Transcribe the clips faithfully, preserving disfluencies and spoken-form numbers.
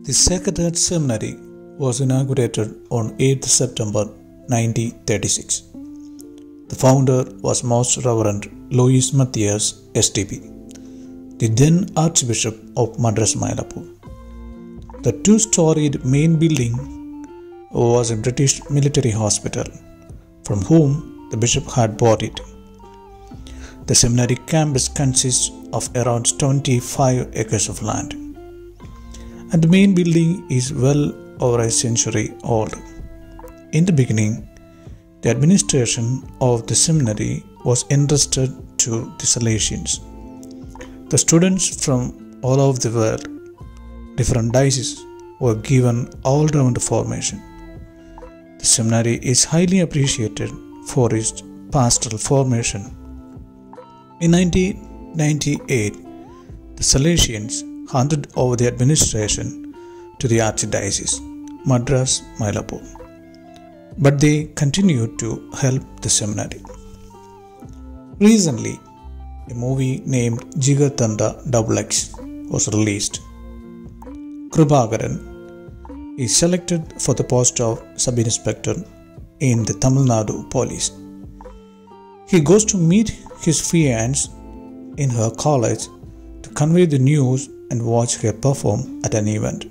The Sacred Heart Seminary was inaugurated on eighth September nineteen thirty-six. The founder was Most Reverend Louis Matthias, S D P, the then Archbishop of Madras Mayalappur. The two-storied main building was a British military hospital, from whom the bishop had bought it. The seminary campus consists of around twenty-five acres of land, and the main building is well over a century old. In the beginning, the administration of the seminary was entrusted to the Salesians. The students from all over the world, different dioceses, were given all-round formation. The seminary is highly appreciated for its pastoral formation. In nineteen ninety-eight, the Salesians handed over the administration to the Archdiocese, Madras Mayalappur, but they continued to help the seminary. Recently, a movie named Jigarthanda Double X was released. Kribakaran is selected for the post of sub-inspector in the Tamil Nadu police. He goes to meet his fiancée in her college to convey the news and watch her perform at an event.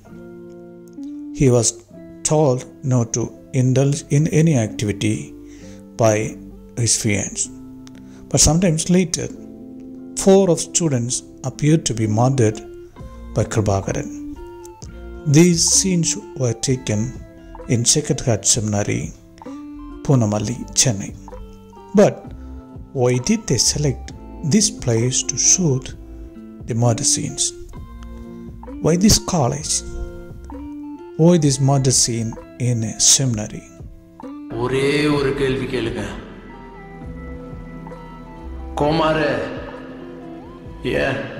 He was told not to indulge in any activity by his fiancée. But sometimes later, four of students appeared to be murdered by Kribakaran. These scenes were taken in Sacred Heart Seminary, Punamalli, Chennai. But why did they select this place to shoot the murder scenes? Why this college? Why this murder scene in a seminary? ஒரே ஒரு கேள்வி கேளுங்க. கோமாரே, ஏன்